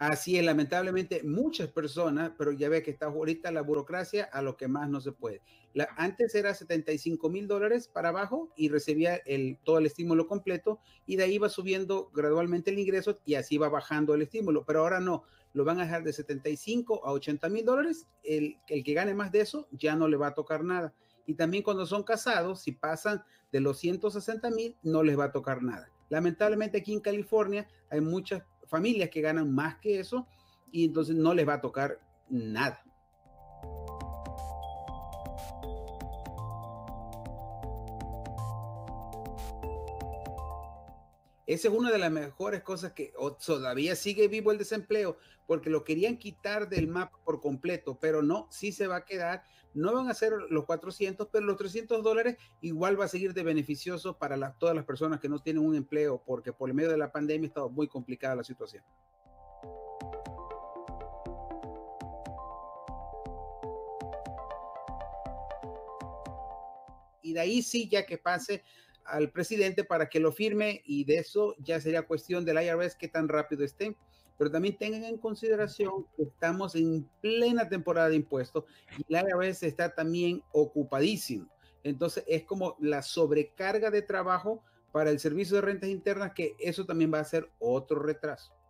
Así es, lamentablemente muchas personas, pero ya ve que está ahorita la burocracia a lo que más no se puede. Antes era $75,000 para abajo y recibía todo el estímulo completo y de ahí va subiendo gradualmente el ingreso y así va bajando el estímulo, pero ahora no, lo van a dejar de 75 a $80,000. El que gane más de eso ya no le va a tocar nada. Y también cuando son casados, si pasan de los 160,000, no les va a tocar nada. Lamentablemente aquí en California hay muchas familias que ganan más que eso y entonces no les va a tocar nada. Esa es una de las mejores cosas que todavía sigue vivo el desempleo, porque lo querían quitar del mapa por completo, pero no, sí se va a quedar. No van a ser los 400, pero los $300 igual va a seguir de beneficioso para todas las personas que no tienen un empleo, porque por el medio de la pandemia ha estado muy complicada la situación. Y de ahí sí, ya que pase al presidente para que lo firme, y de eso ya sería cuestión del IRS que tan rápido esté. Pero también tengan en consideración que estamos en plena temporada de impuestos y el IRS está también ocupadísimo. Entonces es como la sobrecarga de trabajo para el servicio de rentas internas, que eso también va a ser otro retraso.